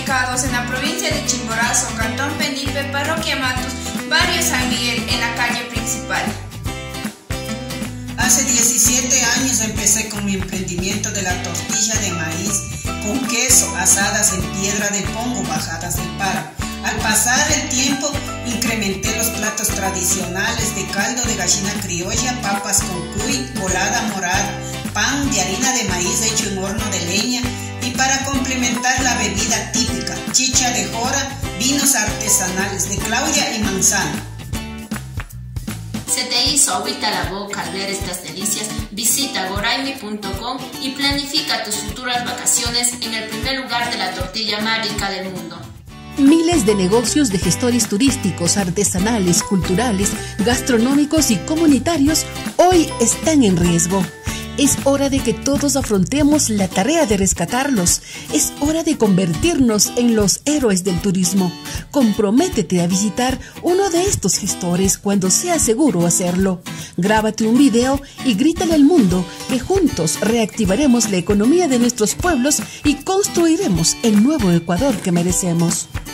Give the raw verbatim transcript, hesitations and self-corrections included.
ubicados en la provincia de Chimborazo, Cantón Penipe, Parroquia Matus, barrio San Miguel, en la calle principal. Hace diecisiete años empecé con mi emprendimiento de la tortilla de maíz con queso, asadas en piedra de pongo, bajadas del páramo. Al pasar el tiempo, incrementé los platos tradicionales de caldo de gallina criolla, papas con cuy, volada morada, pan de harina de maíz hecho en horno de leña y para complementar la bebida típica, chicha de jora, vinos artesanales de Claudia y manzana. ¿Se te hizo agüita la boca al ver estas delicias? Visita goraimi punto com y planifica tus futuras vacaciones en el primer lugar de la tortilla más rica del mundo. Miles de negocios de gestores turísticos, artesanales, culturales, gastronómicos y comunitarios hoy están en riesgo. Es hora de que todos afrontemos la tarea de rescatarlos. Es hora de convertirnos en los héroes del turismo. Comprométete a visitar uno de estos gestores cuando sea seguro hacerlo. Grábate un video y grítale al mundo que juntos reactivaremos la economía de nuestros pueblos y construiremos el nuevo Ecuador que merecemos.